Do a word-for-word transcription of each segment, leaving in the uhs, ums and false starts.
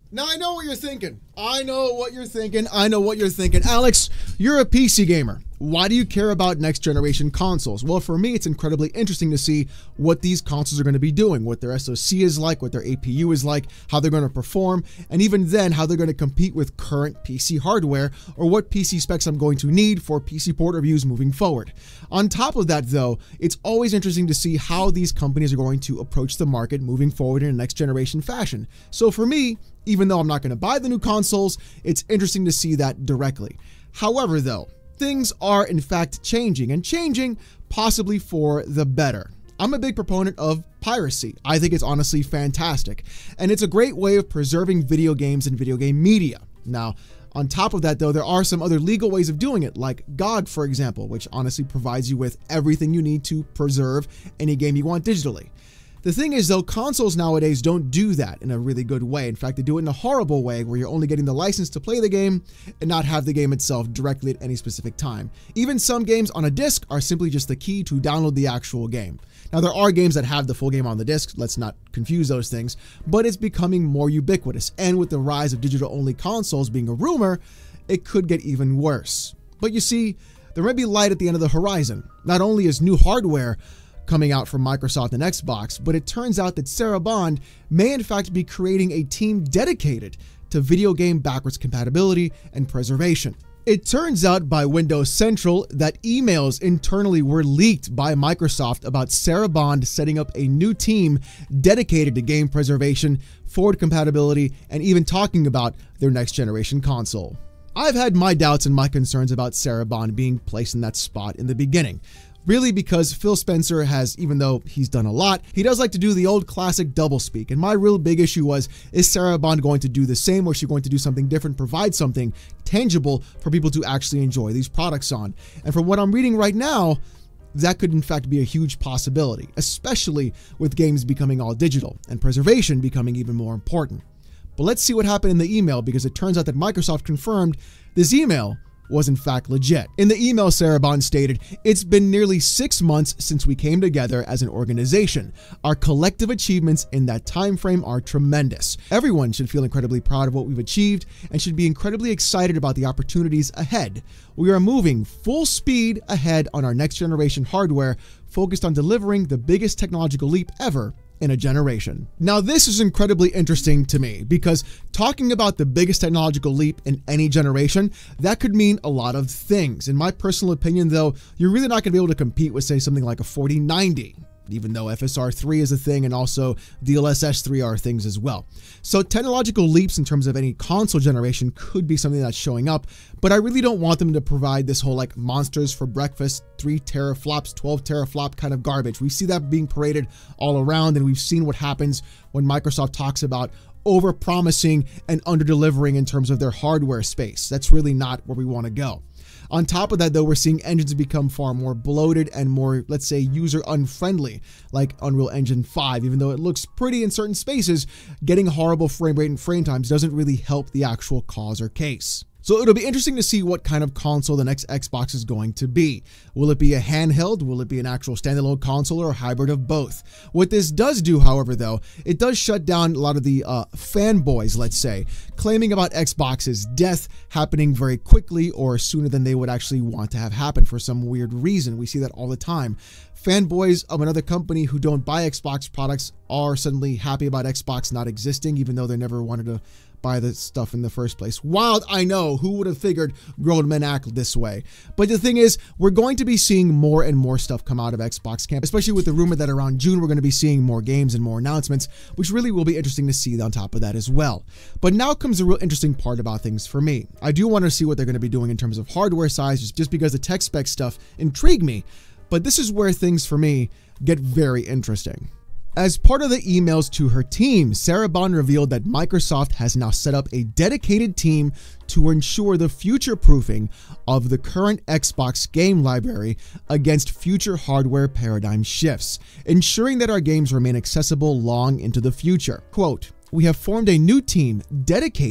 Now I know what you're thinking. I know what you're thinking. I know what you're thinking. Alex, you're a P C gamer. Why do you care about next generation consoles? Well, for me, it's incredibly interesting to see what these consoles are going to be doing, what their S O C is like, what their A P U is like, how they're going to perform, and even then, how they're going to compete with current P C hardware, or what P C specs I'm going to need for P C port reviews moving forward. On top of that, though, it's always interesting to see how these companies are going to approach the market moving forward in a next generation fashion. So for me, even though I'm not going to buy the new consoles, it's interesting to see that directly. However, though, things are in fact changing, and changing possibly for the better. I'm a big proponent of piracy. I think it's honestly fantastic, and it's a great way of preserving video games and video game media. Now, on top of that, though, there are some other legal ways of doing it, like G O G, for example, which honestly provides you with everything you need to preserve any game you want digitally. The thing is, though, consoles nowadays don't do that in a really good way. In fact, they do it in a horrible way where you're only getting the license to play the game and not have the game itself directly at any specific time. Even some games on a disc are simply just the key to download the actual game. Now, there are games that have the full game on the disc, let's not confuse those things, but it's becoming more ubiquitous. And with the rise of digital-only consoles being a rumor, it could get even worse. But you see, there may be light at the end of the horizon. Not only is new hardware coming out from Microsoft and Xbox, but it turns out that Sarah Bond may in fact be creating a team dedicated to video game backwards compatibility and preservation. It turns out by Windows Central that emails internally were leaked by Microsoft about Sarah Bond setting up a new team dedicated to game preservation, forward compatibility, and even talking about their next generation console. I've had my doubts and my concerns about Sarah Bond being placed in that spot in the beginning. Really, because Phil Spencer has, even though he's done a lot, he does like to do the old classic doublespeak. And my real big issue was, is Sarah Bond going to do the same, or is she going to do something different, provide something tangible for people to actually enjoy these products on? And from what I'm reading right now, that could in fact be a huge possibility, especially with games becoming all digital and preservation becoming even more important. But let's see what happened in the email, because it turns out that Microsoft confirmed this email was in fact legit. In the email, Sarah Bond stated, "It's been nearly six months since we came together as an organization. Our collective achievements in that time frame are tremendous. Everyone should feel incredibly proud of what we've achieved and should be incredibly excited about the opportunities ahead. We are moving full speed ahead on our next generation hardware, focused on delivering the biggest technological leap ever in a generation." Now, this is incredibly interesting to me, because talking about the biggest technological leap in any generation, that could mean a lot of things. In my personal opinion, though, you're really not going to be able to compete with, say, something like a forty ninety, even though F S R three is a thing and also D L S S three are things as well. So technological leaps in terms of any console generation could be something that's showing up, but I really don't want them to provide this whole like monsters for breakfast, three teraflops, twelve teraflop kind of garbage. We see that being paraded all around, and we've seen what happens when Microsoft talks about over-promising and under-delivering in terms of their hardware space. That's really not where we want to go. On top of that, though, we're seeing engines become far more bloated and more, let's say, user-unfriendly, like Unreal Engine five. Even though it looks pretty in certain spaces, getting horrible frame rate and frame times doesn't really help the actual cause or case. So it'll be interesting to see what kind of console the next Xbox is going to be. Will it be a handheld? Will it be an actual standalone console, or a hybrid of both? What this does do, however, though, it does shut down a lot of the uh, fanboys, let's say, claiming about Xbox's death happening very quickly or sooner than they would actually want to have happen for some weird reason. We see that all the time. Fanboys of another company who don't buy Xbox products are suddenly happy about Xbox not existing, even though they never wanted to buy the stuff in the first place. Wild, I know. Who would have figured grown men act this way? But the thing is, we're going to be seeing more and more stuff come out of Xbox camp, especially with the rumor that around June we're going to be seeing more games and more announcements, which really will be interesting to see on top of that as well. But now comes the real interesting part about things for me. I do want to see what they're going to be doing in terms of hardware size, just because the tech spec stuff intrigued me. But this is where things for me get very interesting. As part of the emails to her team, Sarah Bond revealed that Microsoft has now set up a dedicated team to ensure the future-proofing of the current Xbox game library against future hardware paradigm shifts, ensuring that our games remain accessible long into the future. Quote, "We have formed a new team dedicated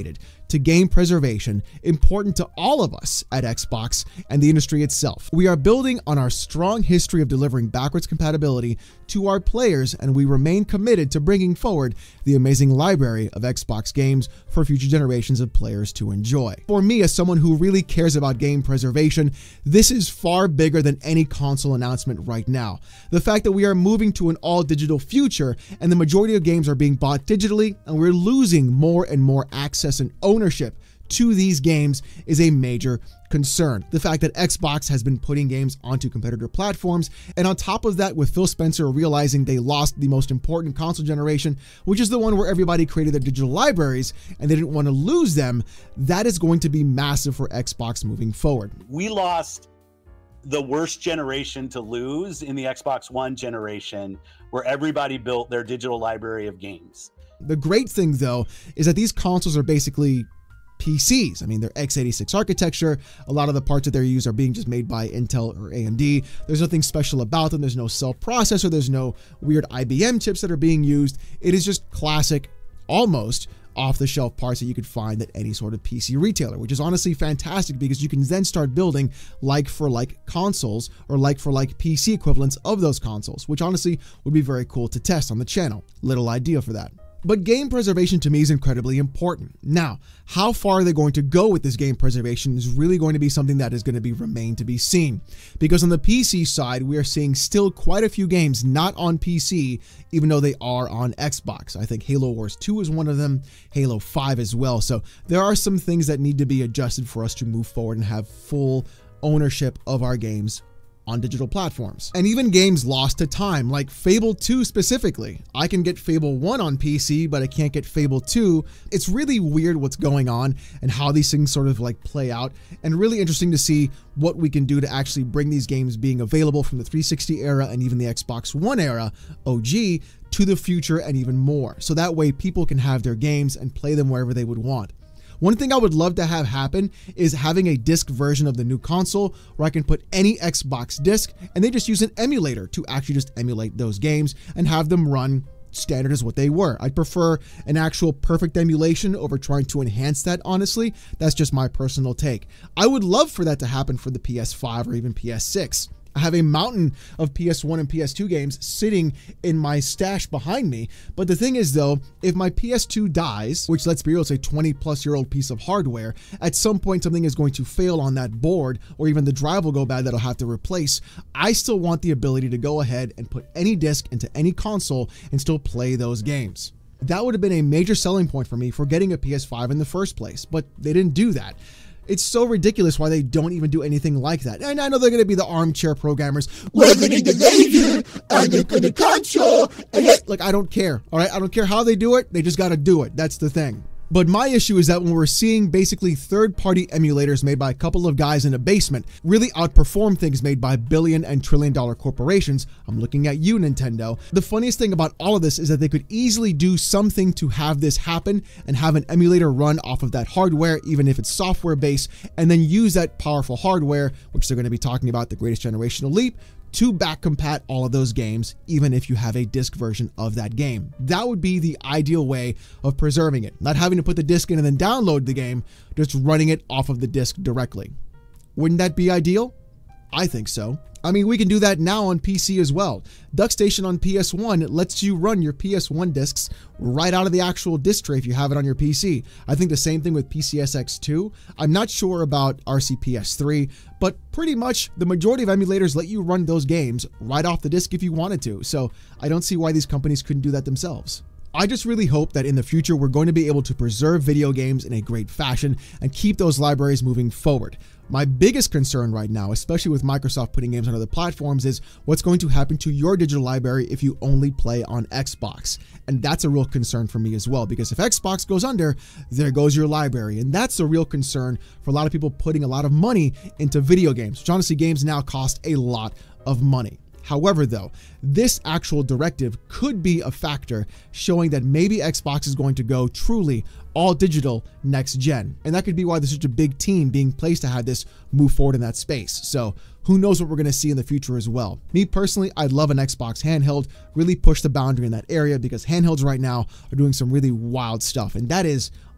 to game preservation important to all of us at Xbox and the industry itself. We are building on our strong history of delivering backwards compatibility to our players, and we remain committed to bringing forward the amazing library of Xbox games for future generations of players to enjoy. For me, as someone who really cares about game preservation, this is far bigger than any console announcement right now. The fact that we are moving to an all-digital future and the majority of games are being bought digitally, and we're losing more and more access and ownership to these games is a major concern. The fact that Xbox has been putting games onto competitor platforms, and on top of that, with Phil Spencer realizing they lost the most important console generation, which is the one where everybody created their digital libraries and they didn't want to lose them, that is going to be massive for Xbox moving forward. We lost the worst generation to lose in the Xbox One generation, where everybody built their digital library of games. The great thing, though, is that these consoles are basically P Cs. I mean, they're x eighty-six architecture. A lot of the parts that they're used are being just made by Intel or A M D. There's nothing special about them. There's no cell processor. There's no weird I B M chips that are being used. It is just classic, almost off-the-shelf parts that you could find at any sort of P C retailer, which is honestly fantastic because you can then start building like-for-like consoles or like-for-like P C equivalents of those consoles, which honestly would be very cool to test on the channel. Little idea for that. But game preservation to me is incredibly important. Now, how far are they going to go with this game preservation is really going to be something that is going to be remain to be seen. Because on the P C side, we are seeing still quite a few games not on P C, even though they are on Xbox. I think Halo Wars two is one of them, Halo five as well. So there are some things that need to be adjusted for us to move forward and have full ownership of our games on digital platforms. And even games lost to time, like Fable two specifically. I can get Fable one on P C, but I can't get Fable two. It's really weird what's going on and how these things sort of like play out, and really interesting to see what we can do to actually bring these games being available from the three sixty era and even the Xbox One era, O G, to the future and even more. So that way people can have their games and play them wherever they would want. One thing I would love to have happen is having a disc version of the new console where I can put any Xbox disc and they just use an emulator to actually just emulate those games and have them run standard as what they were. I'd prefer an actual perfect emulation over trying to enhance that, honestly. That's just my personal take. I would love for that to happen for the P S five or even P S six. I have a mountain of P S one and P S two games sitting in my stash behind me. But the thing is though, if my P S two dies, which let's be real, it's a twenty plus year old piece of hardware, at some point something is going to fail on that board, or even the drive will go bad that I'll have to replace. I still want the ability to go ahead and put any disc into any console and still play those games. That would have been a major selling point for me for getting a P S five in the first place, but they didn't do that. It's so ridiculous why they don't even do anything like that. And I know they're going to be the armchair programmers. We're getting the laser and look at the console. Like, I don't care. All right. I don't care how they do it. They just got to do it. That's the thing. But my issue is that when we're seeing basically third-party emulators made by a couple of guys in a basement really outperform things made by billion and trillion dollar corporations, I'm looking at you, Nintendo. The funniest thing about all of this is that they could easily do something to have this happen and have an emulator run off of that hardware, even if it's software based, and then use that powerful hardware, which they're going to be talking about, the greatest generational leap, to back compat all of those games, even if you have a disc version of that game. That would be the ideal way of preserving it. Not having to put the disc in and then download the game, just running it off of the disc directly. Wouldn't that be ideal? I think so. I mean, we can do that now on P C as well. DuckStation on P S one lets you run your P S one discs right out of the actual disc tray if you have it on your P C. I think the same thing with P C S X two. I'm not sure about R C P S three, but pretty much the majority of emulators let you run those games right off the disc if you wanted to. So I don't see why these companies couldn't do that themselves. I just really hope that in the future, we're going to be able to preserve video games in a great fashion and keep those libraries moving forward. My biggest concern right now, especially with Microsoft putting games on other platforms, is what's going to happen to your digital library if you only play on Xbox. And that's a real concern for me as well, because if Xbox goes under, there goes your library. And that's a real concern for a lot of people putting a lot of money into video games, which honestly, games now cost a lot of money. However, though, this actual directive could be a factor showing that maybe Xbox is going to go truly all digital next gen. And that could be why there's such a big team being placed to have this move forward in that space. So who knows what we're going to see in the future as well. Me personally, I'd love an Xbox handheld, really push the boundary in that area, because handhelds right now are doing some really wild stuff. And that is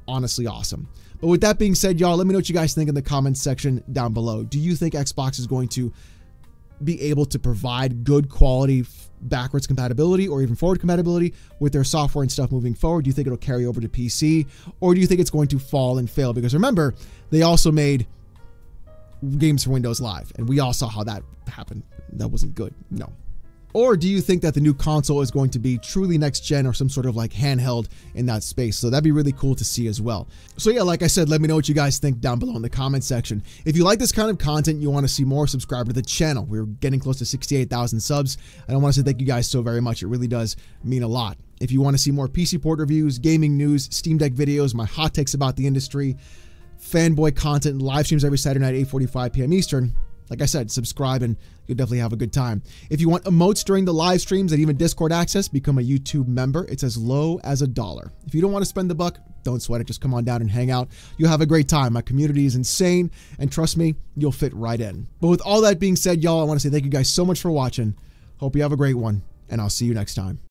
honestly awesome. But with that being said, y'all, let me know what you guys think in the comments section down below. Do you think Xbox is going to be able to provide good quality backwards compatibility or even forward compatibility with their software and stuff moving forward? Do you think it'll carry over to P C, or do you think it's going to fall and fail? Because remember, they also made games for Windows Live, and we all saw how that happened. That wasn't good. No. Or do you think that the new console is going to be truly next gen or some sort of like handheld in that space? So that'd be really cool to see as well. So yeah, like I said, let me know what you guys think down below in the comment section. If you like this kind of content, you want to see more, subscribe to the channel. We're getting close to sixty-eight thousand subs. And I want to say thank you guys so very much. It really does mean a lot. If you want to see more P C port reviews, gaming news, Steam Deck videos, my hot takes about the industry, fanboy content, live streams every Saturday night, eight forty-five p m Eastern, like I said, subscribe and you'll definitely have a good time. If you want emotes during the live streams and even Discord access, become a YouTube member. It's as low as a dollar. If you don't want to spend the buck, don't sweat it. Just come on down and hang out. You'll have a great time. My community is insane, and trust me, you'll fit right in. But with all that being said, y'all, I want to say thank you guys so much for watching. Hope you have a great one, and I'll see you next time.